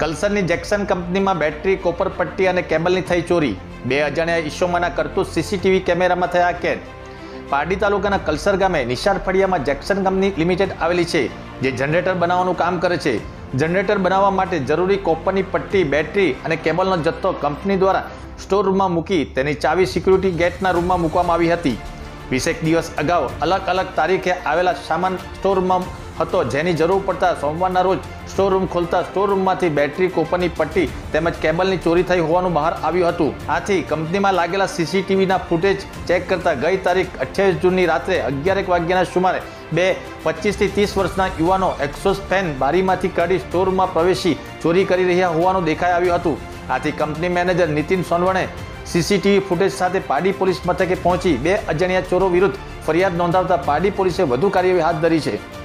કલ્સરની Jackson કંપનીમાં battery, copper પટ્ટી અને કેબલની થઈ ચોરી. 2 અજાણ્યા ઈસમોના કરતૂત સીસીટીવી કેમેરામાં થયા કેદ. પારડી તાલુકાના કલ્સર ગામે નિશાળ ફળિયામાં જેક્સન કંપની લિમિટેડ આવેલી છે, જે જનરેટર બનાવવાનું કામ કરે છે. જનરેટર બનાવવા માટે જરૂરી કોપરની પટ્ટી, બેટરી અને કેબલનો જથ્થો કંપની દ્વારા સ્ટોર રૂમમાં મૂકી તેની ચાવી સિક્યુરિટી ગેટના રૂમમાં મૂકવામાં આવી હતી. 20 દિવસ અગાઉ અલગ અલગ તારીખે આવેલા સામાન સ્ટોર રૂમમાં હતો, જેની જરૂર પડતા સોમવારના રોજ સ્ટોર રૂમ ખોલતા સ્ટોર રૂમમાંથી બેટરી, કોપરની પટ્ટી તેમજ કેબલની ચોરી થઈ હોવાનું બહાર આવ્યું હતું. આથી કંપનીમાં લાગેલા સીસીટીવીના ફૂટેજ ચેક કરતા ગઈ તારીખ 28 જૂનની રાત્રે 11 વાગ્યાના સુમારે 25 થી 30 વર્ષના યુવાનો એક્સોસ ફેન બારીમાંથી કાઢી સ્ટોર રૂમમાં પ્રવેશી ચોરી કરી રહ્યા હોવાનું દેખાઈ આવ્યું હતું. આથી company manager Nitin Sonawane CCTV footage સાથે પારડી પોલીસ મથકે પહોંચી 2 અજાણ્યા ચોરો વિરુદ્ધ ફરિયાદ નોંધાવતા પારડી પોલીસે વધુ કાર્યવાહી હાથ ધરી છે.